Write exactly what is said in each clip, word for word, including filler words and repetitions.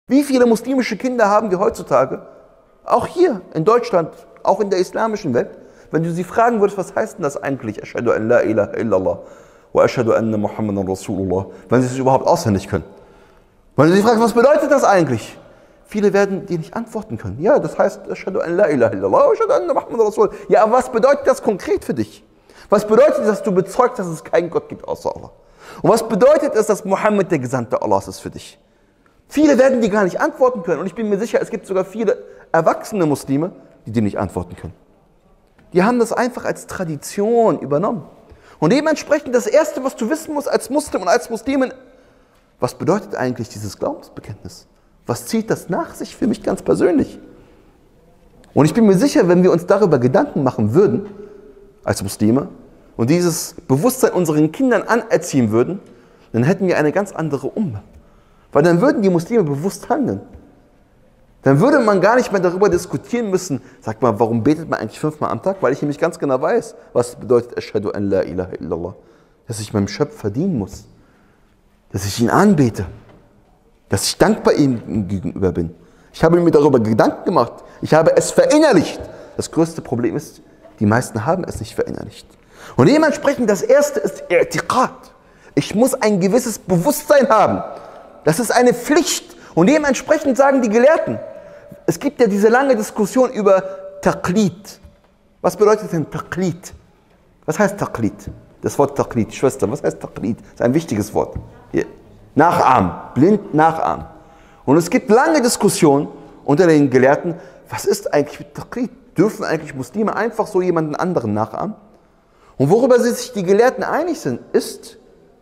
Wie viele muslimische Kinder haben wir heutzutage, auch hier in Deutschland, auch in der islamischen Welt, wenn du sie fragen würdest, was heißt denn das eigentlich? Ashhadu an la ilaha illallah wa ashhadu anna Muhammadan Rasulullah, wenn sie es überhaupt auswendig können. Wenn du sie fragst, was bedeutet das eigentlich? Viele werden dir nicht antworten können. Ja, das heißt, Ashhadu an la ilaha illallah wa ashhadu anna Muhammadan Rasulullah. Ja, aber was bedeutet das konkret für dich? Was bedeutet das, dass du bezeugst, dass es keinen Gott gibt außer Allah? Und was bedeutet es, dass Mohammed der Gesandte Allahs ist für dich? Viele werden dir gar nicht antworten können. Und ich bin mir sicher, es gibt sogar viele erwachsene Muslime, die dir nicht antworten können. Die haben das einfach als Tradition übernommen. Und dementsprechend das Erste, was du wissen musst als Muslim und als Muslimin, was bedeutet eigentlich dieses Glaubensbekenntnis? Was zieht das nach sich für mich ganz persönlich? Und ich bin mir sicher, wenn wir uns darüber Gedanken machen würden, als Muslime, und dieses Bewusstsein unseren Kindern anerziehen würden, dann hätten wir eine ganz andere Ummah. Weil dann würden die Muslime bewusst handeln. Dann würde man gar nicht mehr darüber diskutieren müssen, sag mal, warum betet man eigentlich fünfmal am Tag? Weil ich nämlich ganz genau weiß, was bedeutet Ashhadu an la ilaha illallah. Dass ich meinem Schöpfer dienen muss. Dass ich ihn anbete. Dass ich dankbar ihm gegenüber bin. Ich habe mir darüber Gedanken gemacht. Ich habe es verinnerlicht. Das größte Problem ist, die meisten haben es nicht verinnerlicht. Und dementsprechend das Erste ist I'tiqad. Ich muss ein gewisses Bewusstsein haben. Das ist eine Pflicht. Und dementsprechend sagen die Gelehrten, es gibt ja diese lange Diskussion über Taqlid. Was bedeutet denn Taqlid? Was heißt Taqlid? Das Wort Taqlid, Schwester, was heißt Taqlid? Das ist ein wichtiges Wort. Hier. Nachahmen, blind nachahmen. Und es gibt lange Diskussionen unter den Gelehrten, was ist eigentlich mit Taqlid? Dürfen eigentlich Muslime einfach so jemanden anderen nachahmen? Und worüber sich die Gelehrten einig sind, ist,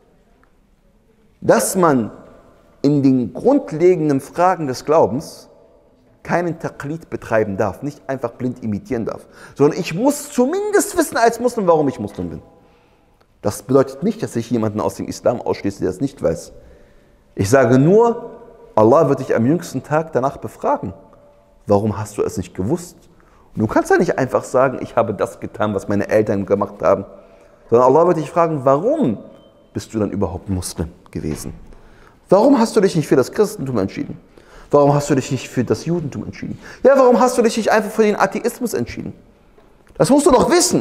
dass man in den grundlegenden Fragen des Glaubens keinen Taqlid betreiben darf, nicht einfach blind imitieren darf, sondern ich muss zumindest wissen als Muslim, warum ich Muslim bin. Das bedeutet nicht, dass ich jemanden aus dem Islam ausschließe, der es nicht weiß. Ich sage nur, Allah wird dich am jüngsten Tag danach befragen. Warum hast du es nicht gewusst? Und du kannst ja nicht einfach sagen, ich habe das getan, was meine Eltern gemacht haben, sondern Allah wird dich fragen, warum bist du dann überhaupt Muslim gewesen? Warum hast du dich nicht für das Christentum entschieden? Warum hast du dich nicht für das Judentum entschieden? Ja, warum hast du dich nicht einfach für den Atheismus entschieden? Das musst du doch wissen.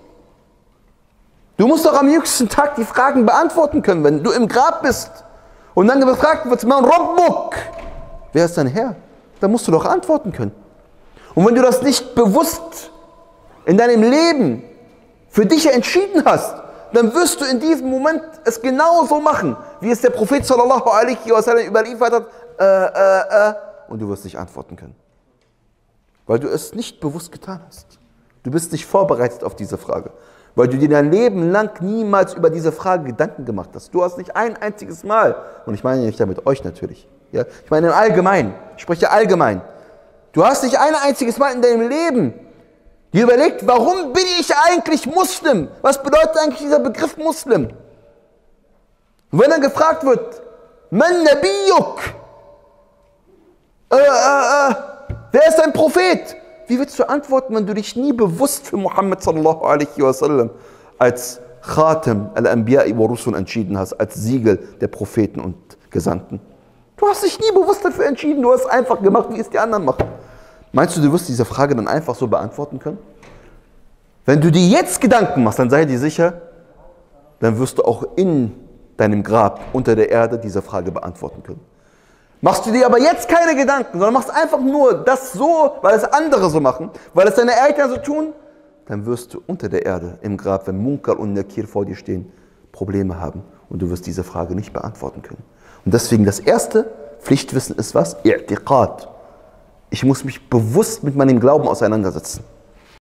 Du musst doch am jüngsten Tag die Fragen beantworten können, wenn du im Grab bist und dann gefragt wird, Man Rabbuk, wer ist dein Herr? Dann musst du doch antworten können. Und wenn du das nicht bewusst in deinem Leben für dich entschieden hast, dann wirst du in diesem Moment es genauso machen, wie es der Prophet sallallahu alaihi wasallam überliefert hat, äh, äh, äh, und du wirst nicht antworten können. Weil du es nicht bewusst getan hast. Du bist nicht vorbereitet auf diese Frage. Weil du dir dein Leben lang niemals über diese Frage Gedanken gemacht hast. Du hast nicht ein einziges Mal, und ich meine nicht damit euch natürlich, ja? Ich meine im Allgemeinen, ich spreche allgemein. Du hast nicht ein einziges Mal in deinem Leben dir überlegt, warum bin ich eigentlich Muslim? Was bedeutet eigentlich dieser Begriff Muslim? Und wenn dann gefragt wird, Man Nabiyuk? Äh, äh, äh, wer ist dein Prophet? Wie willst du antworten, wenn du dich nie bewusst für Muhammad sallallahu alaihi wasallam als Khatam al-Anbiya'i wa Rusul entschieden hast, als Siegel der Propheten und Gesandten? Du hast dich nie bewusst dafür entschieden, du hast einfach gemacht, wie es die anderen machen. Meinst du, du wirst diese Frage dann einfach so beantworten können? Wenn du dir jetzt Gedanken machst, dann sei dir sicher, dann wirst du auch in deinem Grab unter der Erde diese Frage beantworten können. Machst du dir aber jetzt keine Gedanken, sondern machst einfach nur das so, weil es andere so machen, weil es deine Eltern so tun, dann wirst du unter der Erde im Grab, wenn Munkar und Nakir vor dir stehen, Probleme haben und du wirst diese Frage nicht beantworten können. Und deswegen das erste Pflichtwissen ist was? I'tiqad. Ich muss mich bewusst mit meinem Glauben auseinandersetzen.